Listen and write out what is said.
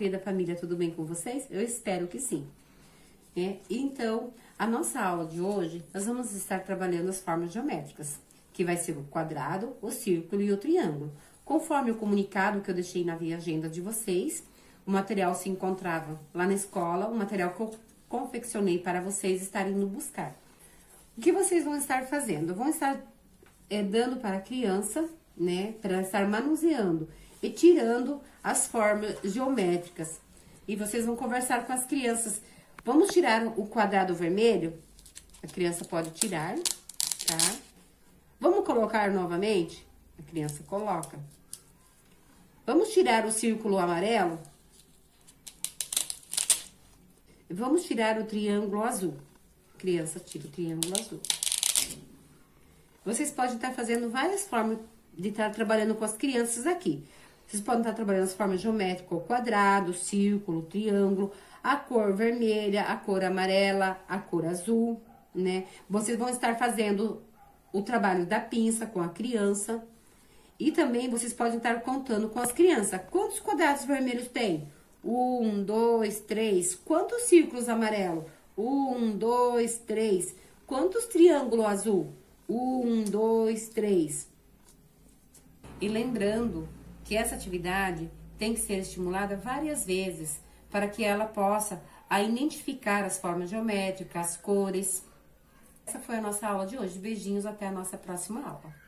querida família, tudo bem com vocês? Eu espero que sim. Então, a nossa aula de hoje, nós vamos estar trabalhando as formas geométricas, que vai ser o quadrado, o círculo e o triângulo. Conforme o comunicado que eu deixei na via agenda de vocês, o material se encontrava lá na escola, o material que eu confeccionei para vocês estarem indo buscar. O que vocês vão estar fazendo? Vão estar dando para a criança, né, para estar manuseando e tirando as formas geométricas. E vocês vão conversar com as crianças. Vamos tirar o quadrado vermelho? A criança pode tirar, tá? Vamos colocar novamente? A criança coloca. Vamos tirar o círculo amarelo? Vamos tirar o triângulo azul. A criança tira o triângulo azul. Vocês podem estar fazendo várias formas de estar trabalhando com as crianças aqui. Vocês podem estar trabalhando as formas geométricas, o quadrado, o círculo, o triângulo, a cor vermelha, a cor amarela, a cor azul, né? Vocês vão estar fazendo o trabalho da pinça com a criança. E também vocês podem estar contando com as crianças. Quantos quadrados vermelhos tem? 1, 2, 3. Quantos círculos amarelos? 1, 2, 3. Quantos triângulos azul? 1, 2, 3. E lembrando que essa atividade tem que ser estimulada várias vezes para que ela possa identificar as formas geométricas, as cores. Essa foi a nossa aula de hoje. Beijinhos, até a nossa próxima aula.